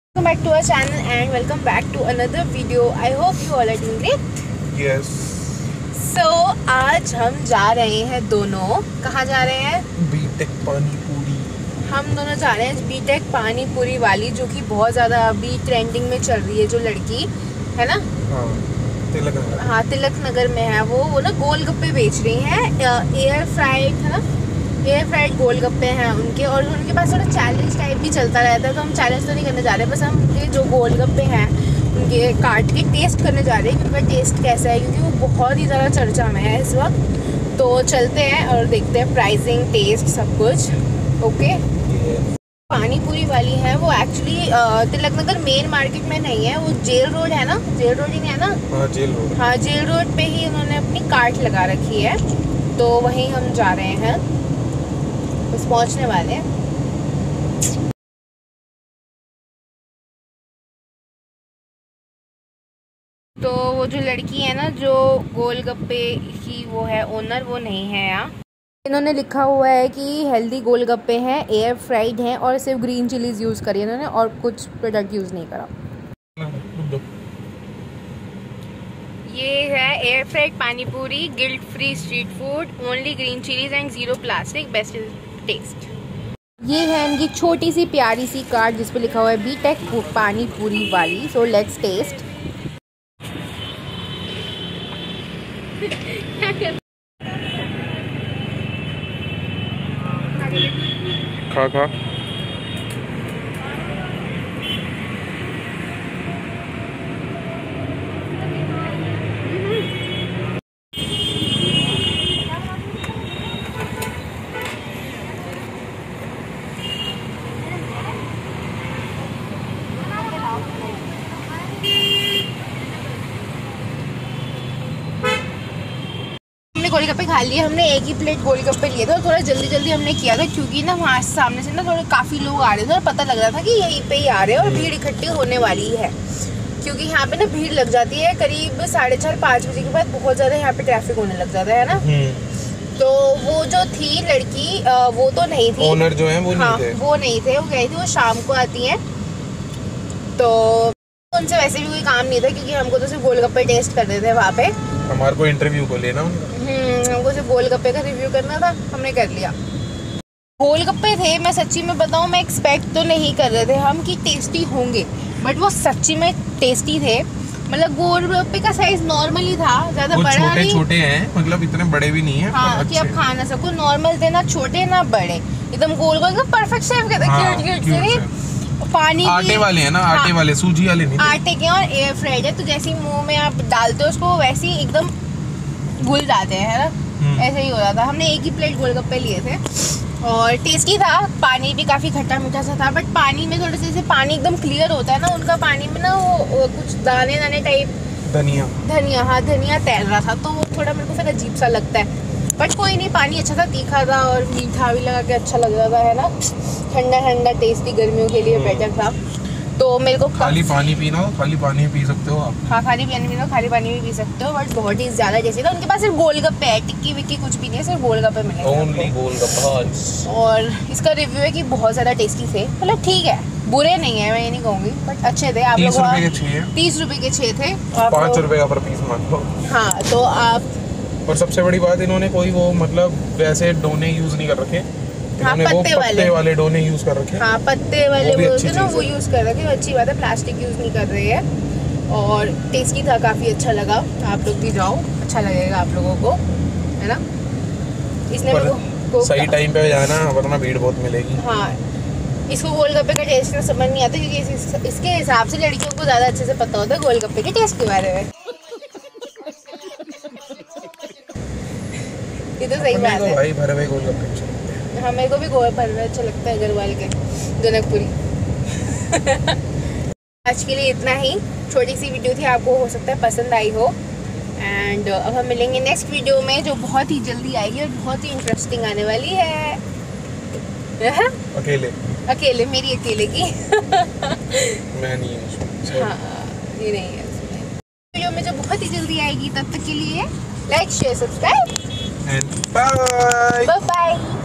Welcome back to our channel and welcome back to another video. I hope you all are doing great. Yes. So आज हम जा रहे हैं दोनों, कहाँ जा रहे हैं? बीटेक पानी पूरी। हम दोनों जा रहे हैं बीटेक पानी पूरी वाली, जो कि बहुत ज़्यादा अभी ट्रेंडिंग में चल रही है, जो लड़की है ना। तिलक नगर। हाँ, तिलक नगर में है वो ना गोलगप्पे बेच रही हैं, एयर फ्राइड है ना, एयर फ्राइड गोलगप्पे हैं उनके। और उनके पास थोड़ा चैलेंज टाइप भी चलता रहता है, तो हम चैलेंज तो नहीं करने जा रहे, बस हम उनके जो गोलगप्पे हैं उनके काट के टेस्ट करने जा रहे हैं कि उनका टेस्ट कैसा है, क्योंकि वो बहुत ही ज़्यादा चर्चा में है इस वक्त। तो चलते हैं और देखते हैं प्राइसिंग, टेस्ट, सब कुछ। ओके। पानी पूरी वाली है वो actually Tilak Nagar main market में नहीं है, वो जेल रोड है ना, जेल रोड ही नहीं है ना। हाँ, जेल रोड। हाँ, जेल रोड पे ही उन्होंने अपनी कार्ट लगा रखी है, तो वहीं हम जा रहे हैं, बस पहुंचने वाले हैं। तो वो जो लड़की है ना, जो गोलगप्पे की वो है ओनर, वो नहीं है यहाँ। इन्होंने लिखा हुआ है कि हेल्दी गोलगप्पे हैं, एयर फ्राइड हैं और सिर्फ ग्रीन चिलीज यूज़ करी इन्होंने, और कुछ प्रोडक्ट यूज़ नहीं करा। ये है air fried pani puri, guilt free street food, only green chillies and 0 plastic, best taste. ये है इनकी छोटी सी प्यारी सी कार्ड जिस पे लिखा हुआ है बीटेक पानी पूरी वाली। So let's taste. खा गोलगप्पे खा लिए हमने, एक ही प्लेट गोलगप्पे लिए थे और थोड़ा जल्दी जल्दी हमने किया था, क्योंकि ना वहाँ सामने से ना थोड़े काफ़ी लोग आ रहे थे और पता लग रहा था कि यहीं पे ही आ रहे हैं और भीड़ इकट्ठी होने वाली है, क्योंकि यहाँ पे ना भीड़ लग जाती है करीब 4:30-5 बजे के बाद, बहुत ज़्यादा यहाँ पे ट्रैफिक होने लग जाता है ना। तो वो जो थी लड़की, वो तो नहीं थी, ओनर जो है वो हाँ, नहीं थे, वो नहीं थे, वो गई थी, वो शाम को आती हैं। तो उनसे वैसे भी कोई काम नहीं था, क्योंकि हमको तो सिर्फ गोलगप्पे टेस्ट करने थे वहाँ पे, हमारे को इंटरव्यू को लेना उनका। हमको सिर्फ गोलगप्पे का रिव्यू करना था, हमने कर लिया। गोलगप्पे थे, मैं सच्ची में बताऊं, मैं एक्सपेक्ट तो नहीं कर रहे थे हम कि टेस्टी होंगे, बट वो सच्ची में टेस्टी थे। मतलब गोलगप्पे का साइज नॉर्मल ही था, ज्यादा बड़ा नहीं, छोटे हैं, मतलब इतने बड़े भी नहीं है। हाँ, कि आप खा ना सको, नॉर्मल थे, ना छोटे ना बड़े, एकदम गोल गोल, परफेक्ट शेप के थे, क्यूट क्यूट से। पानी आटे वाले हैं ना, आटे हाँ, वाले, सूजी वाले नहीं, आटे के, और एयर फ्राइड है, तो जैसे मुंह में आप डालते हो उसको वैसे ही एकदम घुल जाते हैं, है ना, ऐसे ही हो रहा था। हमने एक ही प्लेट गोलगप्पे लिए थे और टेस्टी था, पानी भी काफ़ी खट्टा मीठा सा था, बट पानी में थोड़े से पानी एकदम क्लियर होता है ना, उनका पानी में ना वो कुछ दाने दाने टाइप, धनिया, हाँ, धनिया तैर रहा था, तो वो थोड़ा मेरे को फिर अजीब सा लगता है, बट कोई नहीं, पानी अच्छा था, तीखा था और मीठा भी लगा के अच्छा लग रहा था, है ना, ठंडा ठंडा टेस्टी, गर्मियों के लिए बेटर था। तो मेरे को खाली पानी पीना हो, खाली पानी पी सकते हो आप। हाँ, खाली पानी पीना हो, खाली पानी भी पी सकते हो, बट बहुत ही ज़्यादा टेस्टी था। उनके पास सिर्फ गोलगप्पे है, टिक्की विक्की कुछ भी नहीं है, सिर्फ गोलगप्पे मिले, ओनली गोलगप्पे। और इसका रिव्यू है कि बहुत ज़्यादा टेस्टी थे, मतलब ठीक है, बुरे नहीं है, मैं ये नहीं कहूँगी, बट अच्छे थे। आप लोग 30 रुपए के 6 थे, 5 रुपए का पर पीस मान लो। हाँ, तो आप, और सबसे बड़ी बात, इन्होंने कोई वो मतलब वैसे डोने यूज नहीं कर रखे, हाँ, पत्ते वाले डोने यूज कर रखे। हाँ, पत्ते वाले बोलते ना, वो यूज कर रखे, अच्छी बात है, प्लास्टिक यूज नहीं कर रही है, और टेस्टी था, काफी अच्छा लगा। आप लोग भी जाओ, अच्छा लगेगा आप लोगों को, है ना। इसने सही टाइम पे जाना, वरना भीड़ बहुत मिलेगी। हाँ, इसको गोलगप्पे का टेस्ट ना समझ नहीं आता, क्योंकि इसके हिसाब से लड़कियों को ज्यादा अच्छे से पता होता है गोलगप्पे के टेस्ट के बारे में। ये तो सही बात है भाई, भरे हुए गोलगप्पे। हाँ, मेरे को भी गोल भर में अच्छा लगता है, अग्रवाल के जनकपुरी। आज के लिए इतना ही, छोटी सी वीडियो थी, आपको हो सकता है पसंद आई हो, एंड अब हम मिलेंगे नेक्स्ट वीडियो में, जो बहुत ही जल्दी आएगी और बहुत ही इंटरेस्टिंग आने वाली है। अकेले मेरी अकेले की मैं नहीं हूँ। हाँ, ये नहीं है वीडियो में, जो बहुत ही जल्दी आएगी। तब तक के लिए like, share, subscribe, and bye bye.